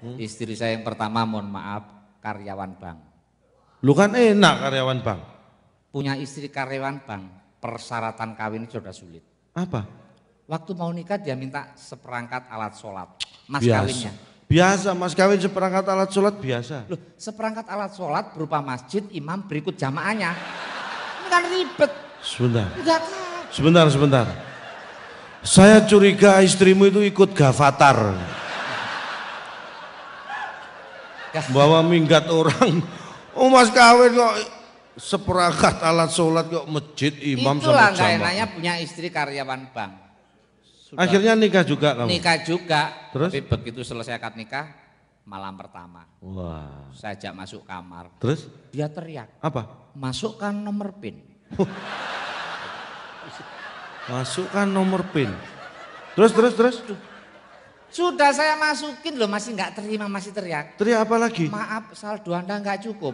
Istri saya yang pertama mohon maaf karyawan bank. Lu kan enak karyawan bank. Punya istri karyawan bank, persyaratan kawin sudah sulit. Apa? Waktu mau nikah dia minta seperangkat alat sholat, mas Biasa. kawinnya. Biasa, mas kawin seperangkat alat sholat biasa. Loh, seperangkat alat sholat berupa masjid, imam berikut jamaahnya. Ini kan ribet. Sebentar. Enggak. Sebentar. Saya curiga istrimu itu ikut Gavatar. Bawa minggat orang. Oh mas kawin kok seperangkat alat sholat kok masjid, imam Itulah sama nggak jamaah. enaknya punya istri karyawan bank. Sudah Akhirnya nikah juga kamu? nikah juga. Terus? Tapi begitu selesai akad nikah, malam pertama. Wah. Saya ajak masuk kamar. Terus? Dia teriak, Apa? masukkan nomor PIN. Masukkan nomor PIN. Terus? Sudah saya masukin loh, masih nggak terima, masih teriak. Teriak apa lagi? Maaf, saldo Anda nggak cukup.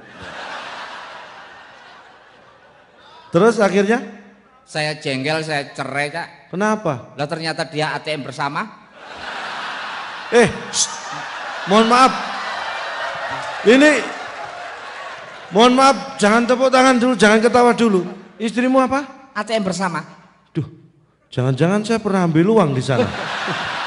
Terus akhirnya? Saya jengkel, saya cerai, Cak. Kenapa? Lah ternyata dia ATM bersama. Mohon maaf. Mohon maaf, jangan tepuk tangan dulu, jangan ketawa dulu. Istrimu apa? ATM bersama. Duh, jangan-jangan saya pernah ambil uang di sana.